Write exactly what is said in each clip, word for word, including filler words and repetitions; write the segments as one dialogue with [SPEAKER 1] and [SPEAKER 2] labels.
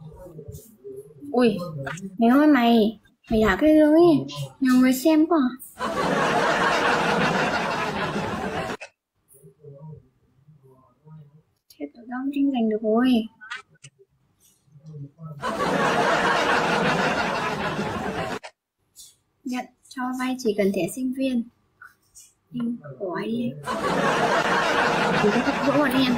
[SPEAKER 1] Ui, mày ơi mày, mày đảo cái lưới, nhiều người xem quá à. Thế tụi tao không tranh giành được rồi. Nhận cho vay chỉ cần thẻ sinh viên. Em quái đi. Thì cái thật vỡ bọn em.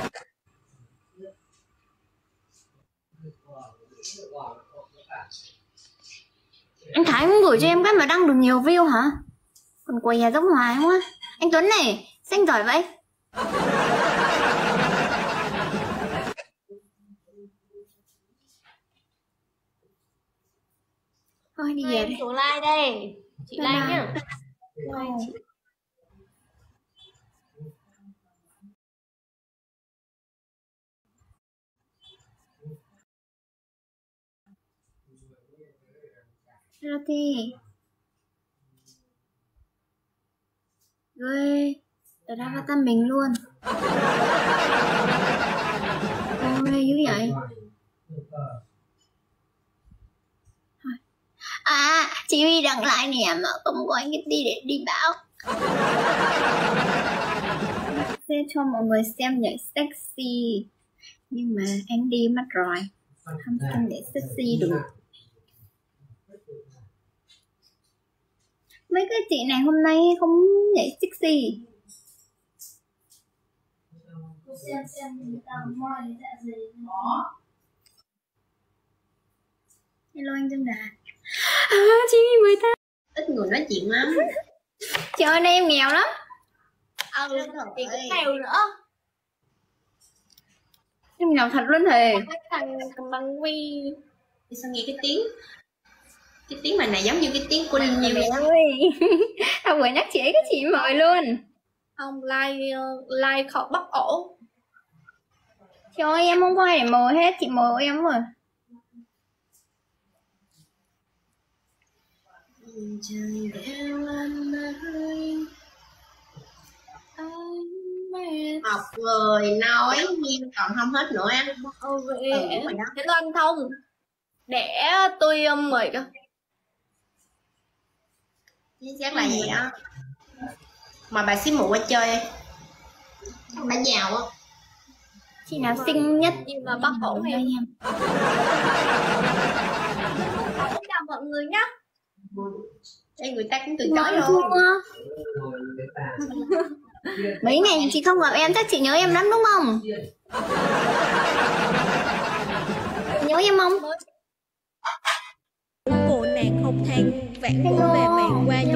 [SPEAKER 1] Anh Thái cũng gửi cho em cái mà đăng được nhiều view hả? Còn quầy nhà giống hoài quá. Anh Tuấn này, sao anh giỏi vậy? Thôi đi về
[SPEAKER 2] em
[SPEAKER 1] đây.
[SPEAKER 2] xuống like đây. Chị like nhá. Like chị.
[SPEAKER 1] Hello Thi. Ghê, tao đã avatar mình luôn. Ôi, dữ vậy. À, chị Huy đăng lại nè mà không có anh đi để đi báo. Sẽ cho mọi người xem nhảy sexy. Nhưng mà anh đi mất rồi. Không không để sexy được. Mấy cái chị này hôm nay không nhảy sexy.
[SPEAKER 3] Xem xem người ta moi dạ gì đó.
[SPEAKER 1] Hello anh Dương Đạt. À, chị mười tám.
[SPEAKER 2] Ít người nói chuyện lắm.
[SPEAKER 1] Trời ơi, em nghèo lắm.
[SPEAKER 2] Ừ, chị cũng nghèo nữa.
[SPEAKER 1] Em nghèo thật luôn thề.
[SPEAKER 2] Cái thằng thằng Băng Vi. Thì sao nghe cái tiếng cái tiếng mà này giống như cái tiếng của Linh Nhiêu vậy đó.
[SPEAKER 1] Tao vừa nhắc chị ấy cái chị mời luôn.
[SPEAKER 2] Không, like uh, like khó bắt ổ.
[SPEAKER 1] Trời ơi, em không có ai để mời hết, chị mời em rồi.
[SPEAKER 2] Học rồi nói nhưng còn không hết nữa ăn.
[SPEAKER 1] Ừ,
[SPEAKER 2] Thế anh Thông để tôi um, mời cơ. Chắc là gì đó. Mà bà xí mụ qua chơi. Bà giàu á.
[SPEAKER 1] Chị nào xinh nhất
[SPEAKER 2] nhưng mà bắt ổn em.
[SPEAKER 1] em.
[SPEAKER 2] Chào mọi người nhá. Đây người ta cũng từ chối
[SPEAKER 1] Mọi
[SPEAKER 2] luôn.
[SPEAKER 1] Mấy ngày chị không gặp em chắc chị nhớ em lắm đúng không? Nhớ em không?
[SPEAKER 4] Cô nàng không than vãn của về màn qua